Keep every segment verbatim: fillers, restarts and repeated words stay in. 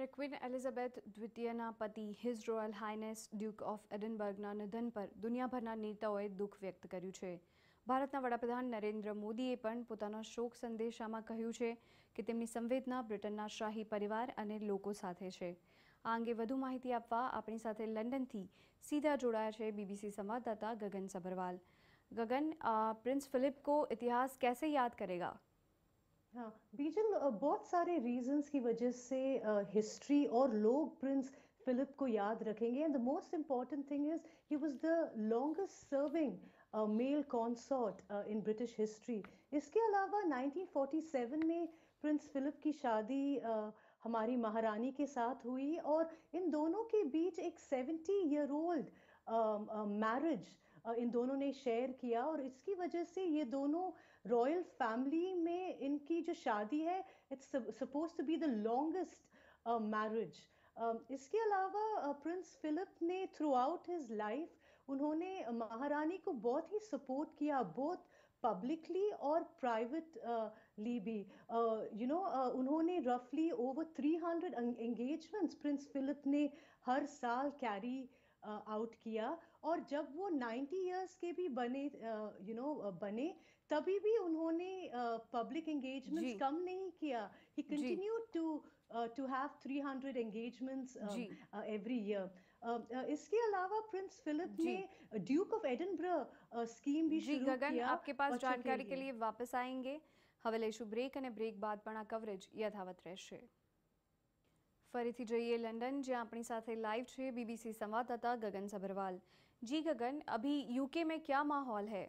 જ્યારે queen Elizabeth દ્વિતીયના પતિ his royal highness duke of એડિનબર્ગના નિધન પર દુનિયાભરના નેતાઓએ દુઃખ વ્યક્ત કર્યું છે. ભારતના વડાપ્રધાન નરેન્દ્ર મોદીએ પણ પોતાના શોક સંદેશામાં કહ્યું છે કે તેમની સંવેદના બ્રિટનના શાહી પરિવાર અને લોકો સાથે છે. આ અંગે વધુ માહિતી આપવા આપણી સાથે લંડનથી સીધા જોડાયા છે બીબીસી संवाददाता गगन सभरवाल. गगन, प्रिंस फिलिप को इतिहास कैसे याद करेगा? हाँ बीजल, बहुत सारे रीजंस की वजह से हिस्ट्री और लोग प्रिंस फिलिप को याद रखेंगे. And the most important thing is he was the longest serving male consort in British history. इसके अलावा नाइनटीन फोर्टी सेवन में प्रिंस फिलिप की शादी uh, हमारी महारानी के साथ हुई और इन दोनों के बीच एक सेवेंटी ईयर ओल्ड मैरिज इन दोनों ने शेयर किया और इसकी वजह से ये दोनों रॉयल फैमिली में इनकी जो शादी है it's suppose to be the longest marriage. इसके अलावा प्रिंस फिलिप ने थ्रू आउट हिज लाइफ उन्होंने महारानी को बहुत ही सपोर्ट किया, बहुत पब्लिकली और प्राइवेटली भी. यू नो उन्होंने रफली over three hundred engagements prince Philip ने हर साल कैरी आउट uh, किया और जब वो नाइंटी इयर्स के भी बने यू नो uh, बने तभी भी उन्होंने पब्लिक uh, एंगेजमेंट्स कम नहीं किया. He continue to to have three hundred engagements every year. इसके अलावा प्रिंस फिलिप ने ड्यूक ऑफ एडिनबर्ग स्कीम भी शुरू गगन, किया. आपके पास जानकारी के लिए वापस आएंगे. હવે લઈશું બ્રેક અને બ્રેક બાદ પણ આ કવરેજ યથાવત રહેશે. ફરીથી જઈએ લંડન, જ્યાં આપણી સાથે લાઈવ છે बीबीसी संवाददाता गगन सभरवाल. जी गगन, अभी यूके में क्या माहौल है?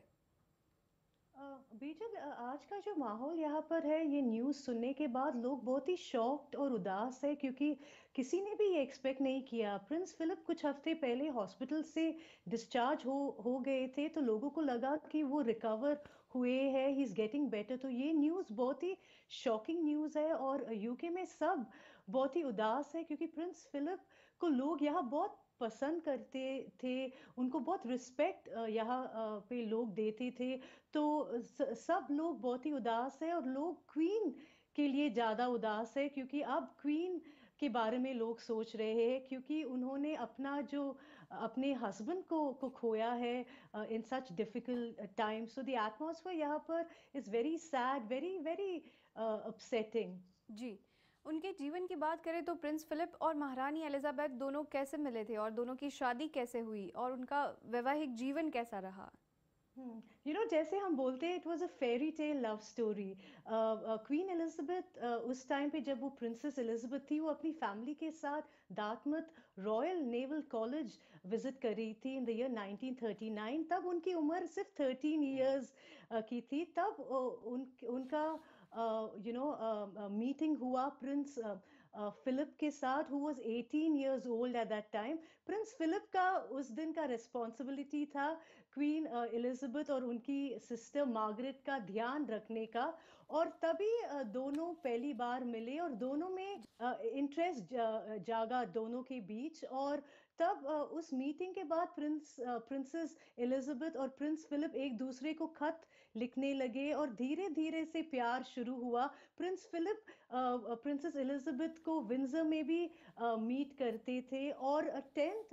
बीजल, आज का जो माहौल यहाँ पर है ये न्यूज़ सुनने के बाद लोग बहुत ही शॉक्ड और उदास है क्योंकि किसी ने भी ये एक्सपेक्ट नहीं किया. प्रिंस फिलिप कुछ हफ्ते पहले हॉस्पिटल से डिस्चार्ज हो हो गए थे तो लोगों को लगा कि वो रिकवर हुए हैं, ही इज़ गेटिंग बेटर. तो ये न्यूज़ बहुत ही शॉकिंग न्यूज़ है और यूके में सब बहुत ही उदास है क्योंकि प्रिंस फिलिप को लोग यहाँ बहुत पसंद करते थे, उनको बहुत रिस्पेक्ट यहाँ पे लोग देते थे. तो सब लोग बहुत ही उदास है और लोग क्वीन के लिए ज़्यादा उदास है क्योंकि अब क्वीन के बारे में लोग सोच रहे हैं क्योंकि उन्होंने अपना जो अपने हस्बैंड को को खोया है in such difficult times. So the atmosphere यहाँ पर is very sad, very very upsetting. जी, उनके जीवन की बात करें तो प्रिंस फिलिप और महारानी एलिजाबेथ दोनों कैसे मिले थे और दोनों की शादी कैसे हुई और उनका वैवाहिक जीवन कैसा रहा? यू नो जैसे हम बोलते हैं it was a fairy tale love story. Queen Elizabeth उस टाइम पे जब वो प्रिंसेस एलिजाबेथ थी वो अपनी फैमिली के साथ Dartmouth royal naval college visit कर रही थी in the year nineteen thirty nine. तब उनकी उम्र सिर्फ थर्टीन ईयर्स uh, की थी. तब uh, उन उनका यू नो मीटिंग हुआ प्रिंस फिलिप के साथ who was eighteen years old at that time. Prince Philip का उस दिन का रिस्पॉन्सिबिलिटी था क्वीन एलिजाबेथ और उनकी सिस्टर मार्गरेट का ध्यान रखने का और तभी uh, दोनों पहली बार मिले और दोनों में इंटरेस्ट uh, जा, जागा दोनों के बीच. और तब uh, उस मीटिंग के बाद प्रिंस प्रिंसेस एलिजाबेथ और प्रिंस फिलिप एक दूसरे को खत लिखने लगे और धीरे धीरे से प्यार शुरू हुआ. प्रिंस फिलिप प्रिंसेस एलिजाबेथ को विंडसर में भी मीट करते थे और tenth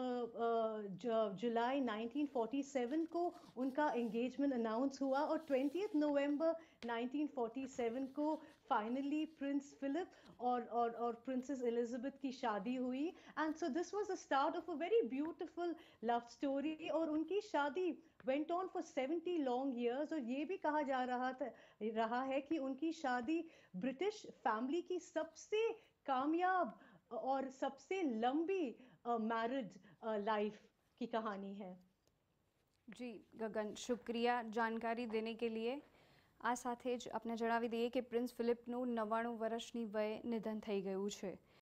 July nineteen forty seven को उनका एंगेजमेंट अनाउंस हुआ और twentieth November nineteen forty seven को फाइनली प्रिंस फिलिप और और और प्रिंसेस एलिजाबेथ की शादी हुई. And so this was the start of a very beautiful love story और उनकी शादी went on for seventy long years. और ये भी कहा जा रहा था रहा है कि उनकी शादी ब्रिटिश फैमिली की सबसे कामयाब और सबसे लंबी मैरिड लाइफ की कहानी है. जी गगन, शुक्रिया जानकारी देने के लिए. આ સાથે જ આપણે જણાવી દઈએ કે પ્રિન્સ ફિલિપનું નવ્વાણું વર્ષની વયે નિધન થઈ ગયું છે.